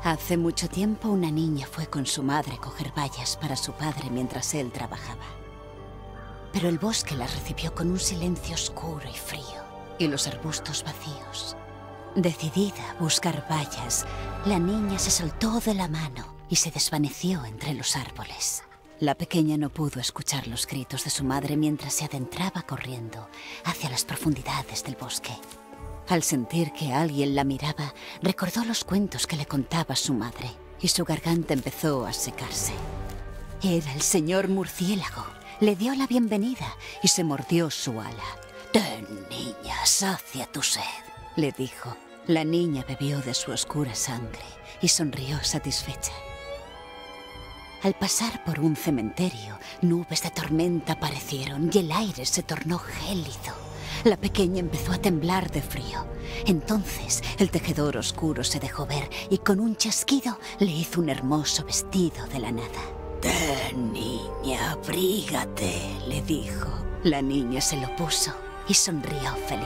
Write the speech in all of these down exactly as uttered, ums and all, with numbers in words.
Hace mucho tiempo una niña fue con su madre a coger bayas para su padre mientras él trabajaba. Pero el bosque las recibió con un silencio oscuro y frío, y los arbustos vacíos. Decidida a buscar bayas, la niña se soltó de la mano y se desvaneció entre los árboles. La pequeña no pudo escuchar los gritos de su madre mientras se adentraba corriendo hacia las profundidades del bosque. Al sentir que alguien la miraba, recordó los cuentos que le contaba su madre, y su garganta empezó a secarse. Era el señor murciélago. Le dio la bienvenida y se mordió su ala. «Ten, niña, sacia tu sed», le dijo. La niña bebió de su oscura sangre y sonrió satisfecha. Al pasar por un cementerio, nubes de tormenta aparecieron y el aire se tornó gélido. La pequeña empezó a temblar de frío. Entonces el tejedor oscuro se dejó ver y con un chasquido le hizo un hermoso vestido de la nada. «Ten, niña, abrígate», le dijo. La niña se lo puso y sonrió feliz.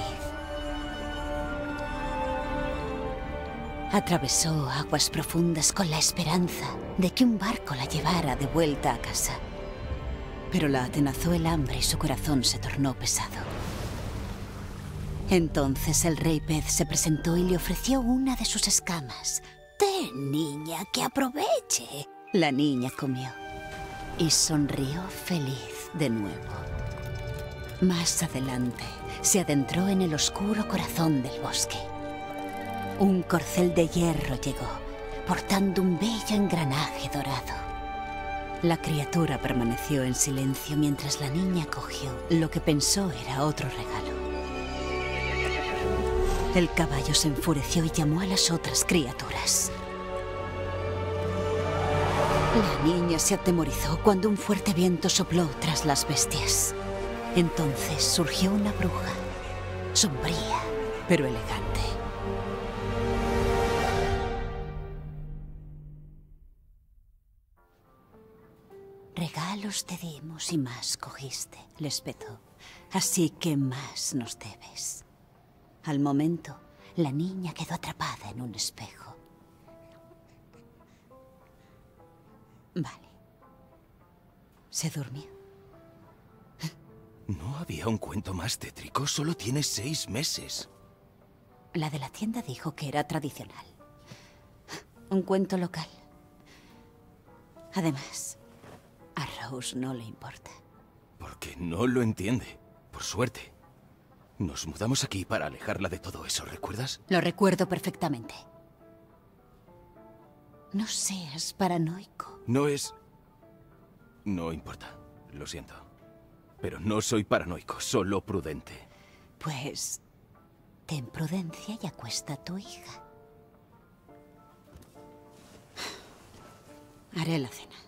Atravesó aguas profundas con la esperanza de que un barco la llevara de vuelta a casa. Pero la atenazó el hambre y su corazón se tornó pesado. Entonces el rey pez se presentó y le ofreció una de sus escamas. «Ten, niña, que aproveche». La niña comió y sonrió feliz de nuevo. Más adelante, se adentró en el oscuro corazón del bosque. Un corcel de hierro llegó, portando un bello engranaje dorado. La criatura permaneció en silencio mientras la niña cogió lo que pensó era otro regalo. El caballo se enfureció y llamó a las otras criaturas. La niña se atemorizó cuando un fuerte viento sopló tras las bestias. Entonces surgió una bruja, sombría, pero elegante. «Regalos te dimos y más cogiste», le espetó. «Así que más nos debes». Al momento, la niña quedó atrapada en un espejo. Vale. Se durmió. ¿No había un cuento más tétrico? Solo tienes seis meses. La de la tienda dijo que era tradicional. Un cuento local. Además, a Rose no le importa. Porque no lo entiende. Por suerte. Nos mudamos aquí para alejarla de todo eso, ¿recuerdas? Lo recuerdo perfectamente. No seas paranoico. No es... No importa. Lo siento. Pero no soy paranoico, solo prudente. Pues... ten prudencia y acuesta a tu hija. Haré la cena.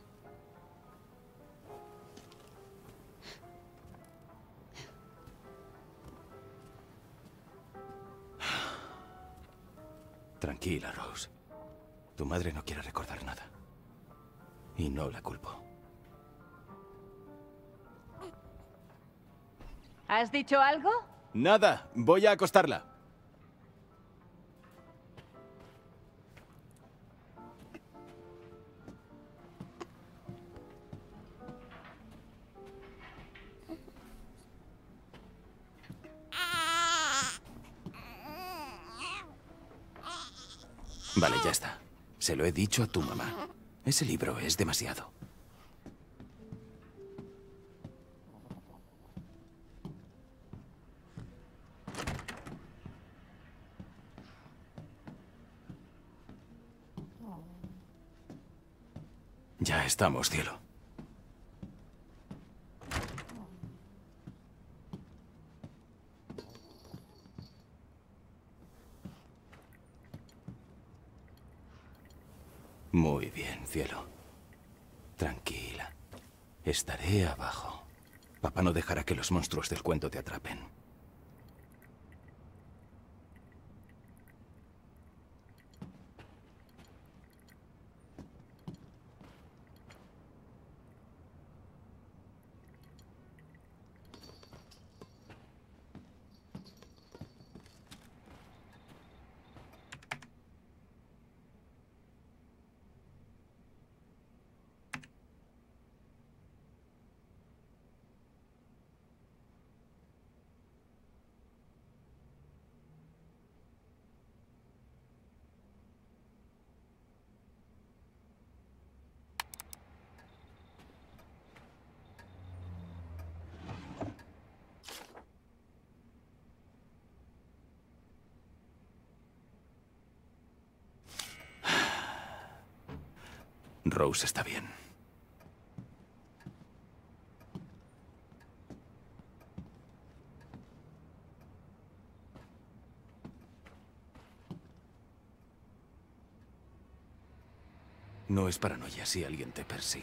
Tranquila, Rose. Tu madre no quiere recordar nada. Y no la culpo. ¿Has dicho algo? Nada. Voy a acostarla. Vale, ya está. Se lo he dicho a tu mamá. Ese libro es demasiado. Ya estamos, cielo. Muy bien, cielo. Tranquila. Estaré abajo. Papá no dejará que los monstruos del cuento te atrapen. Rose está bien. No es paranoia si alguien te persigue.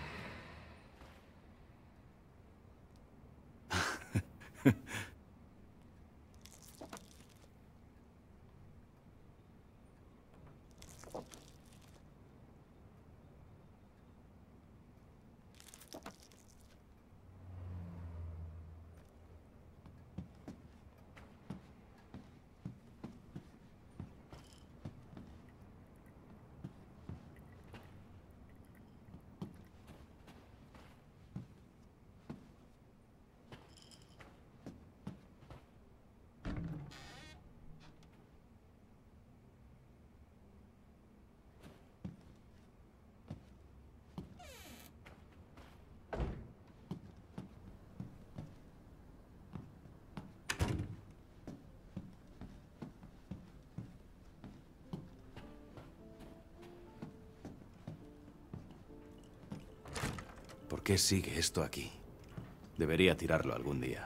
¿Por qué sigue esto aquí? Debería tirarlo algún día.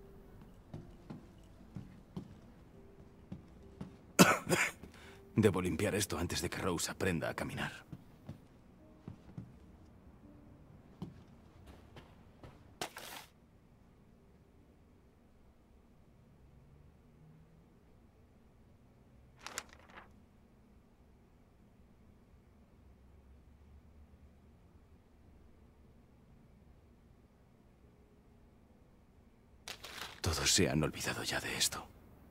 Debo limpiar esto antes de que Rose aprenda a caminar. Todos se han olvidado ya de esto.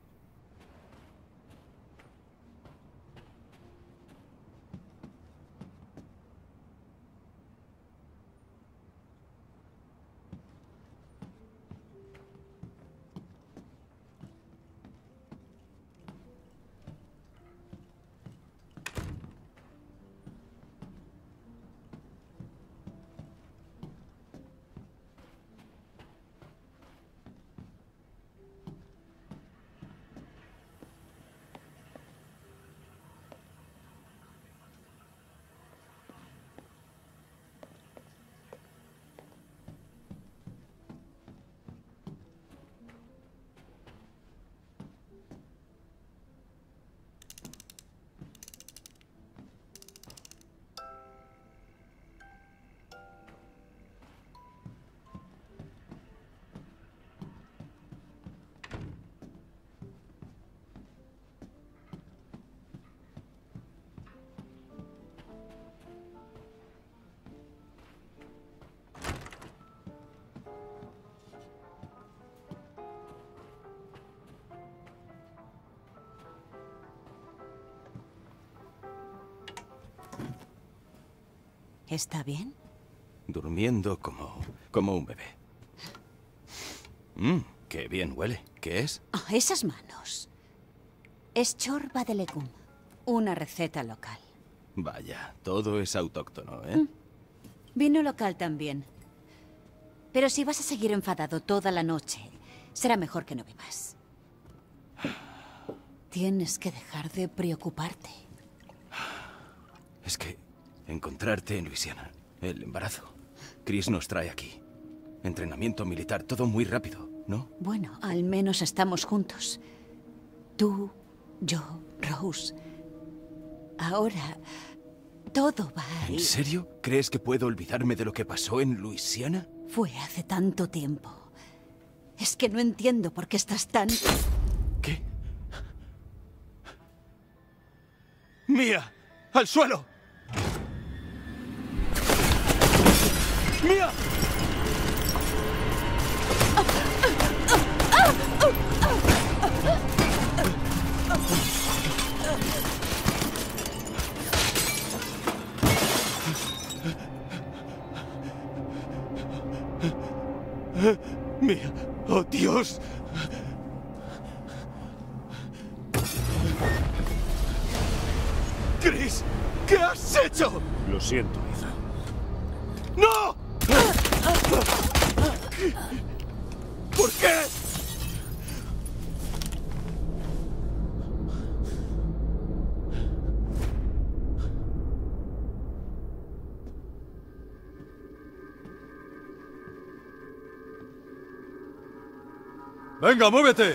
¿Está bien? Durmiendo como, como un bebé. Mmm, qué bien huele. ¿Qué es? Oh, esas manos. Es chorba de legum, una receta local. Vaya, todo es autóctono, ¿eh? Mm. Vino local también. Pero si vas a seguir enfadado toda la noche, será mejor que no bebas. Tienes que dejar de preocuparte. Es que encontrarte en Luisiana, el embarazo. Chris nos trae aquí. Entrenamiento militar, todo muy rápido, ¿no? Bueno, al menos estamos juntos. Tú, yo, Rose. Ahora, todo va a ir... ¿En serio? ¿Crees que puedo olvidarme de lo que pasó en Luisiana? Fue hace tanto tiempo. Es que no entiendo por qué estás tan... ¿Qué? ¡Mía! ¡Al suelo! ¡Mía! ¡Mía! ¡Oh, Dios! ¡Chris! ¿Qué has hecho? Lo siento, Ethan. ¡No! ¿Por qué? ¡Venga, muévete!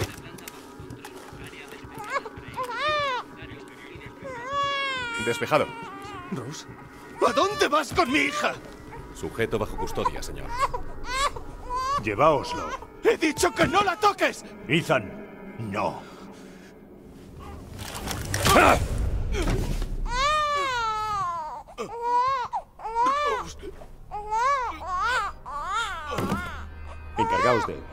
Despejado. Rose, ¿a dónde vas con mi hija? Sujeto bajo custodia, señor. Lleváoslo. ¡He dicho que no la toques! Ethan, no. Encargaos de él.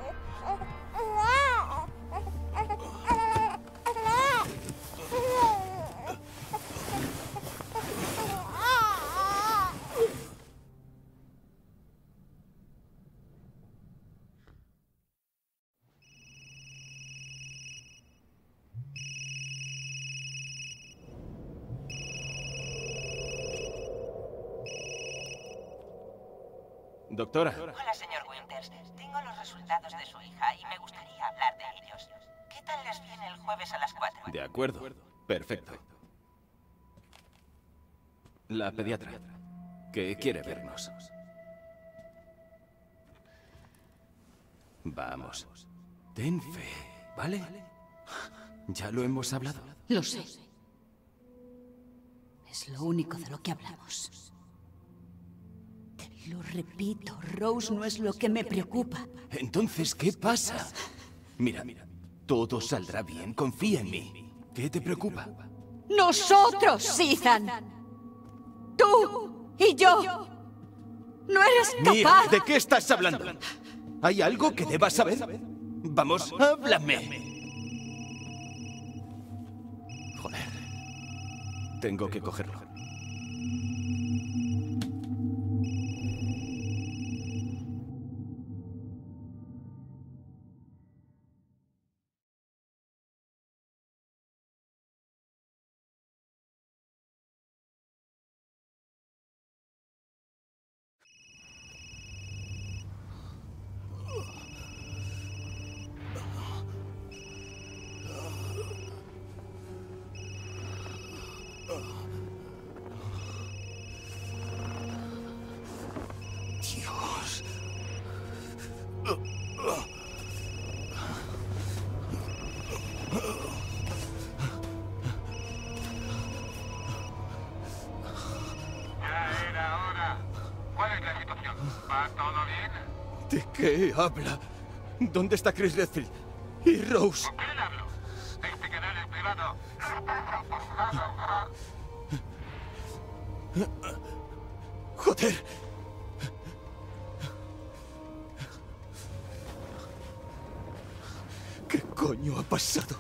Doctora. Hola, señor Winters. Tengo los resultados de su hija y me gustaría hablar de ellos. ¿Qué tal les viene el jueves a las cuatro? De acuerdo. Perfecto. La pediatra, que quiere vernos. Vamos. Ten fe, ¿vale? Ya lo hemos hablado. Lo sé. Es lo único de lo que hablamos. Te lo repito, Rose no es lo que me preocupa. Entonces, ¿qué pasa? Mira, mira, todo saldrá bien, confía en mí. ¿Qué te preocupa? ¡Nosotros, Ethan! ¡Tú y yo! ¡No eres Mira, capaz! ¿de qué estás hablando? ¿Hay algo que debas saber? Vamos, háblame. Joder. Tengo que cogerlo. Dios. Ya era hora. ¿Cuál es la situación? ¿Va todo bien? ¿De qué habla? ¿Dónde está Chris Redfield? Y Rose. ¿Con quién hablo? Este canal es privado. Joder. ¿Qué coño ha pasado?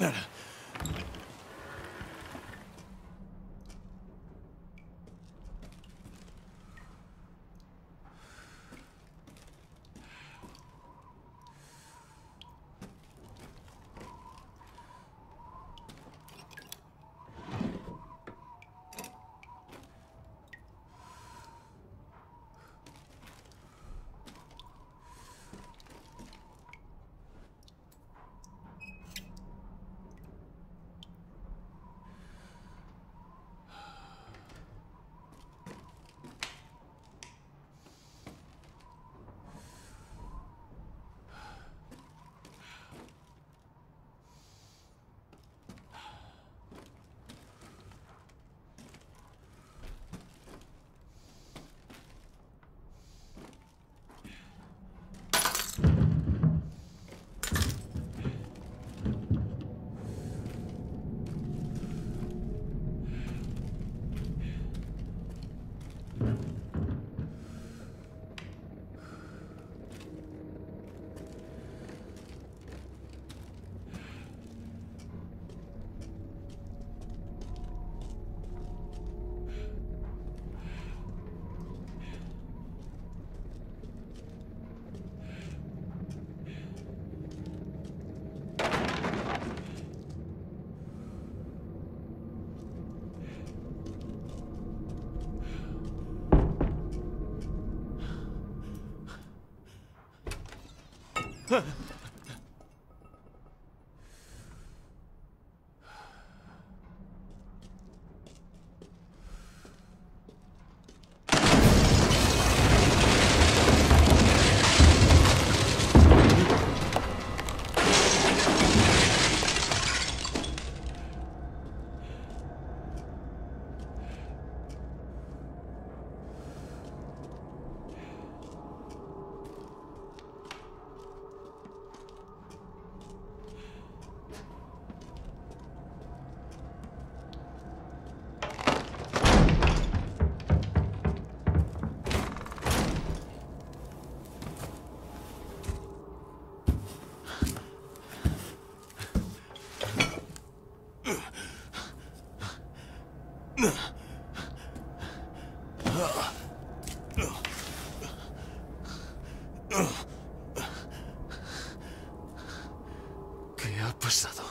¿Qué ha pasado?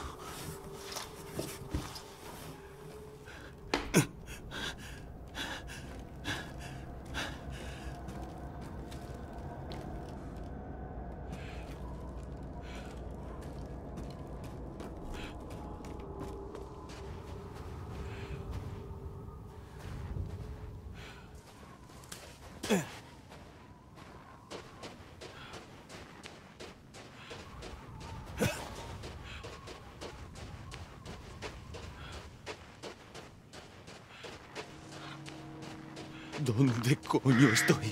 ¿Dónde coño estoy?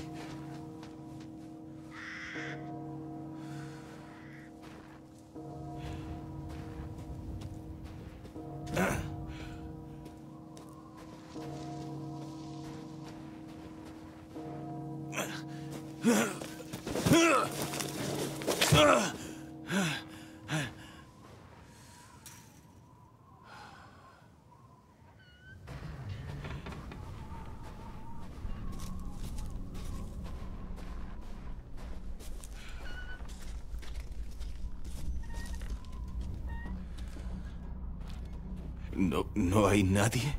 ¿No, no hay nadie?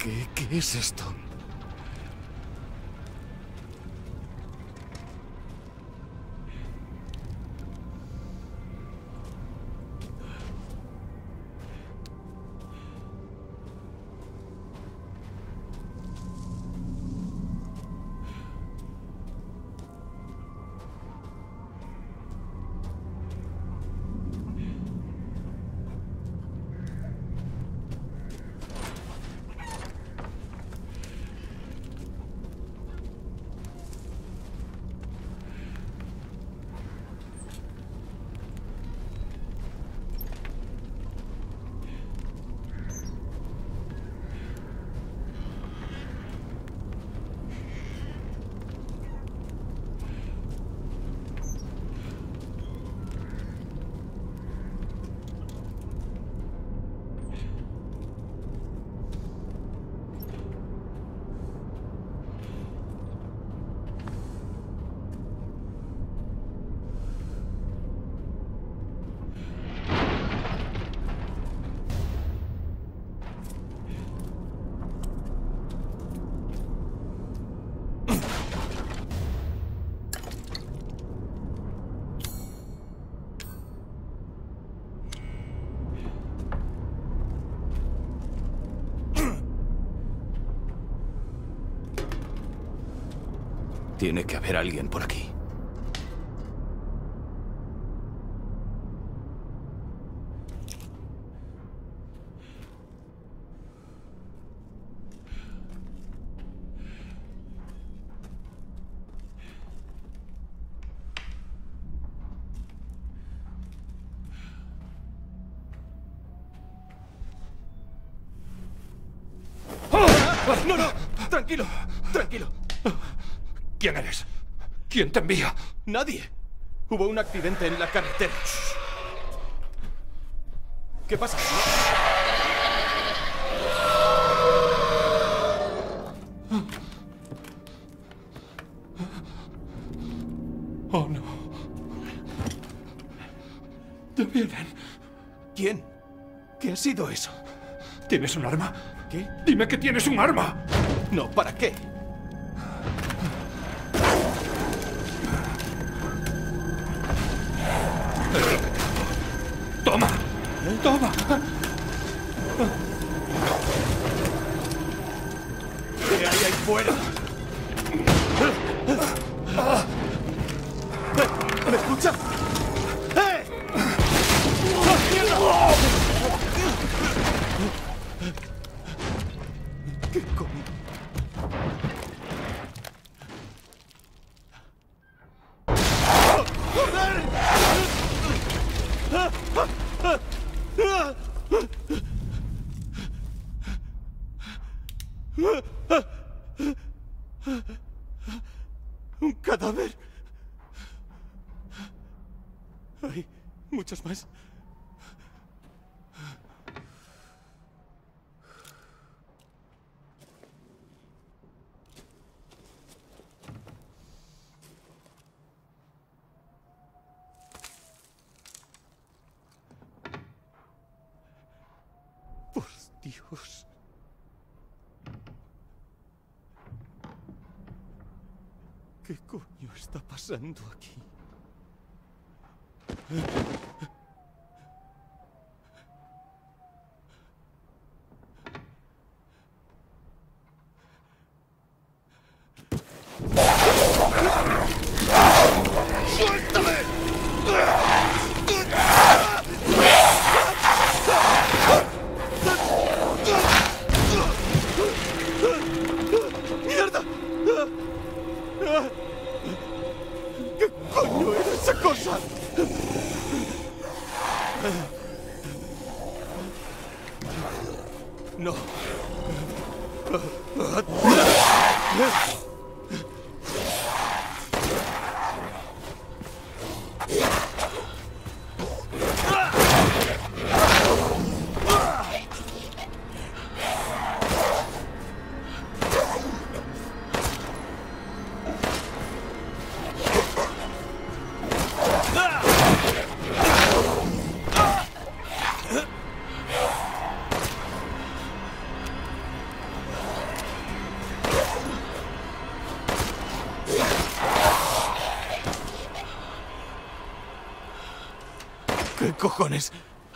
¿Qué, qué es esto? Tiene que haber alguien por aquí. ¡No, no! Tranquilo, tranquilo. ¿Quién eres? ¿Quién te envía? Nadie. Hubo un accidente en la carretera. ¿Qué pasa? Oh, no. Te vienen. ¿Quién? ¿Qué ha sido eso? ¿Tienes un arma? ¿Qué? Dime que tienes un arma. No, ¿para qué? Toma. Toma. ¿Qué hay ahí fuera? ¿Me escucha? ¡Eh! ¿Qué coño? ¡Un cadáver! Hay muchos más. Por Dios. ¿Qué coño está pasando aquí? ¡Mierda! ¿Qué coño era esa cosa? No. ¿Qué cojones?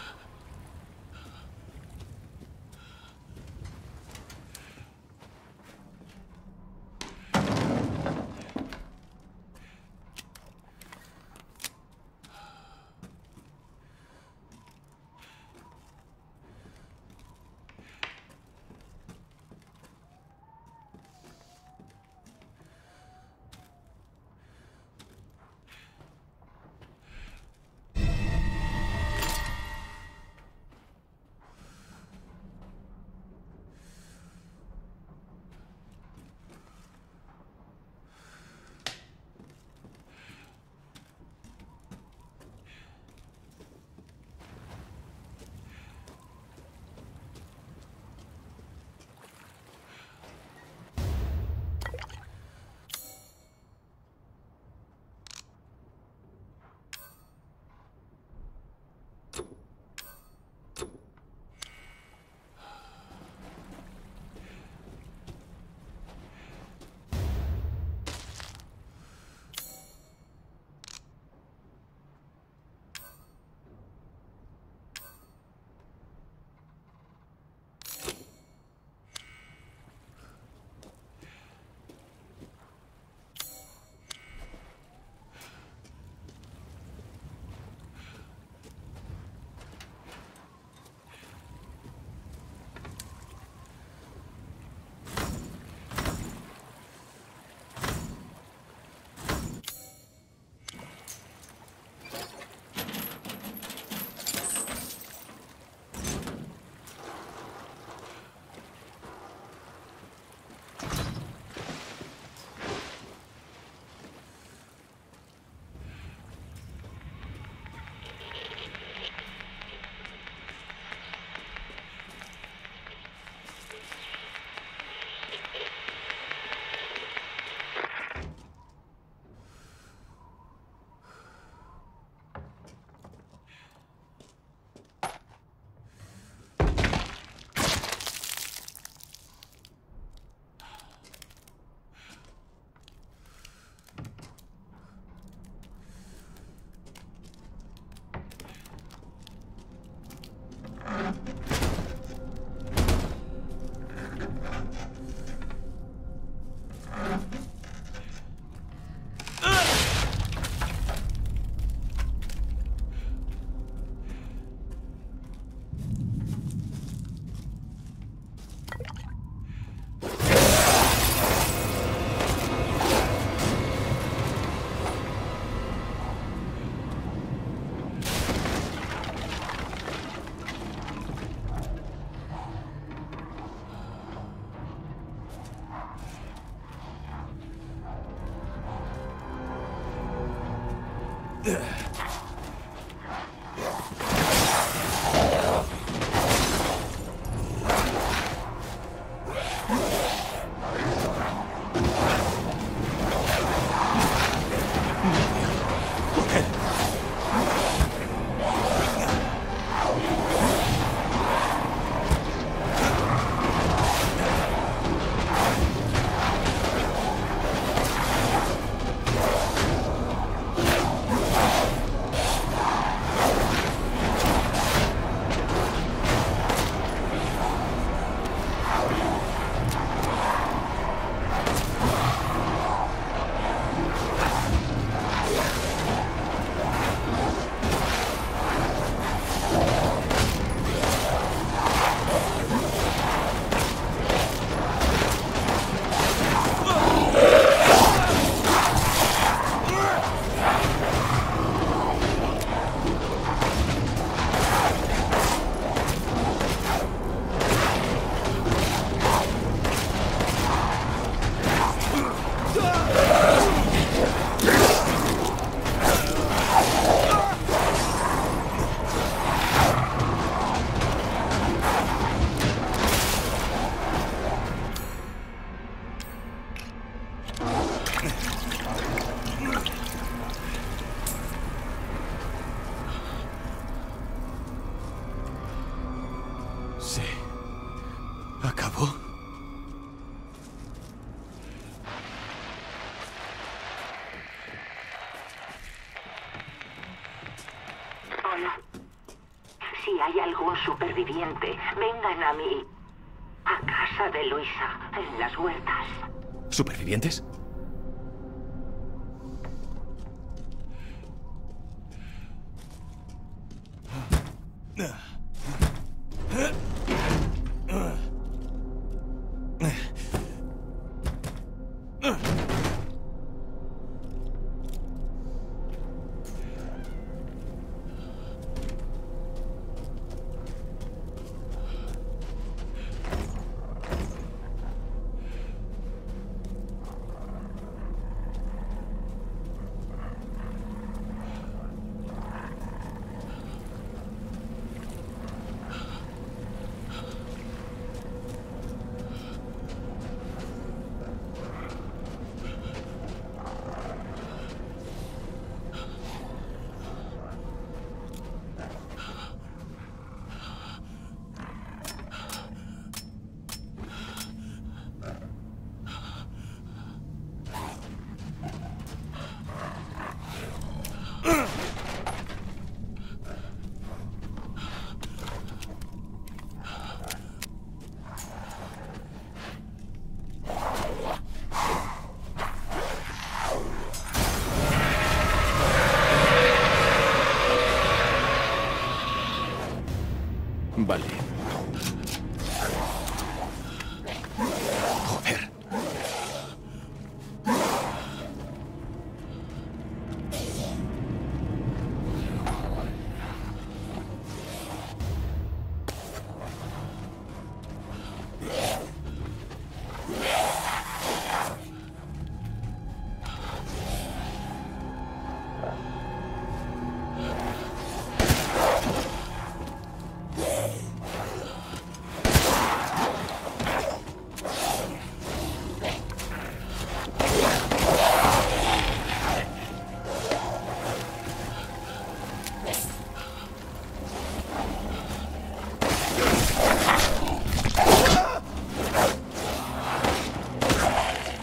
¿Se acabó? Hola. Si hay algún superviviente, vengan a mí. A casa de Luisa, en las huertas. ¿Supervivientes? Vale. Joder.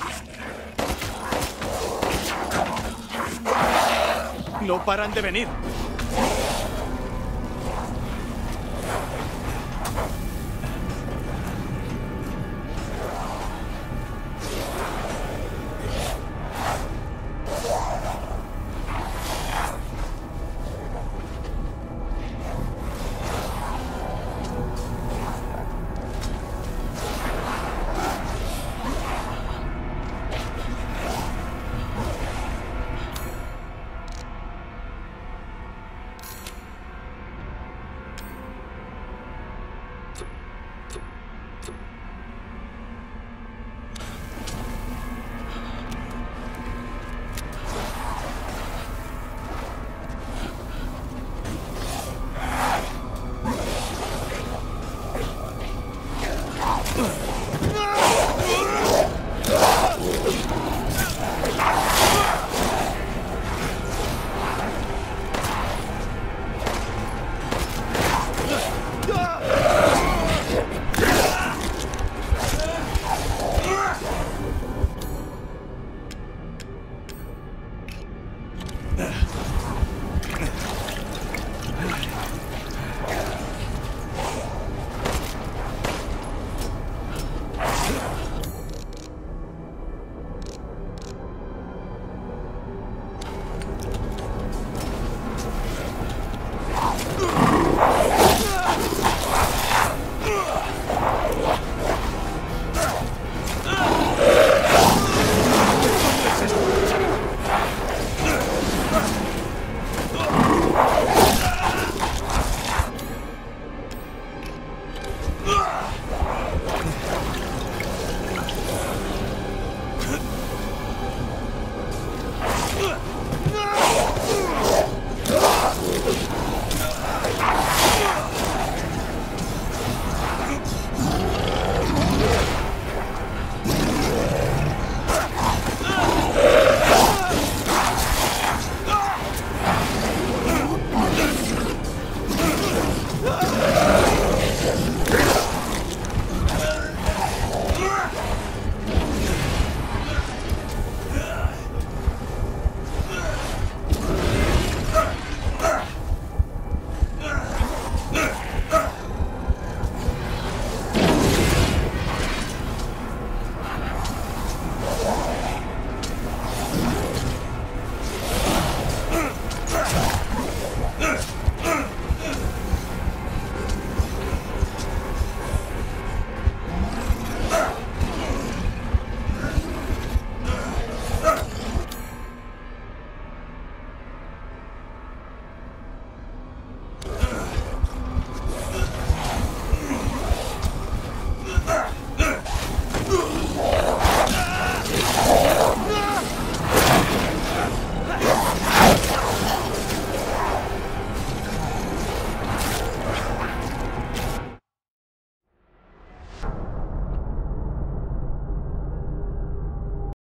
No paran de venir.